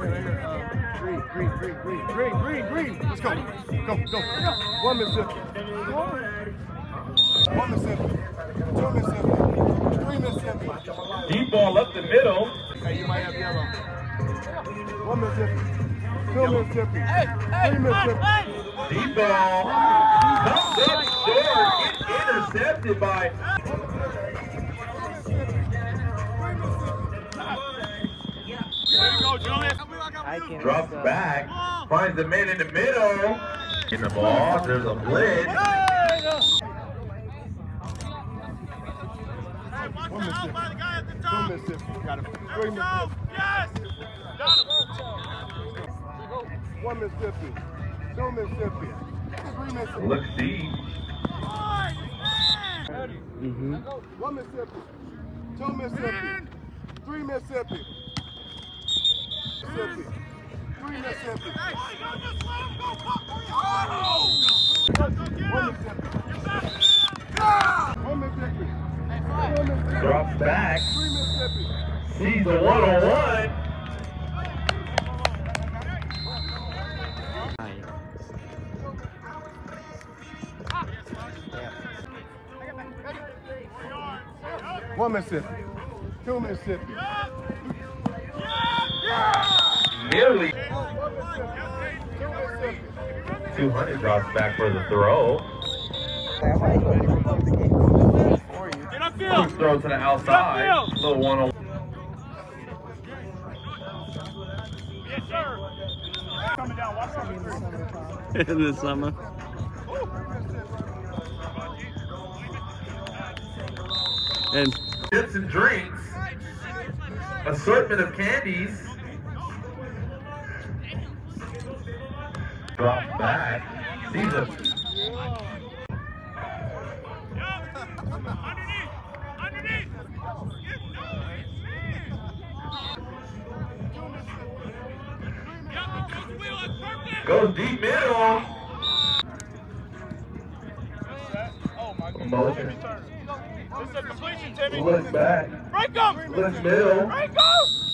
Green. Let's go. Go. One Mississippi. One Mississippi. Two Mississippi. Three Mississippi. Deep ball up the middle. Hey, you might have yellow. One Mississippi. Two Mississippi. Three Mississippi. Deep ball comes up short. It's intercepted by. Drops back, finds the man in the middle. In the ball, there's a blitz. One Mississippi. Two Mississippi. Got him. Three Mississippi. Yes! One Mississippi. Two Mississippi. Three Mississippi. Looks deep. One Mississippi. Two Mississippi. Three Mississippi. Mississippi. Three Mississippi. One Mississippi. Drops back. Three Mississippi. Sees the one-on-one. One Mississippi. Two Mississippi. Nearly. 200 drops back for the throw. Throw to the outside. Little one-on-one. Yes, sir. Coming down. Watch out. In the summer. And Chips and drinks. Assortment of candies. Drops back. Sees a Underneath. goes deep middle. Oh my goodness. Motion. This is a completion, Timmy. Looks back. Break him! Looks middle. Break him!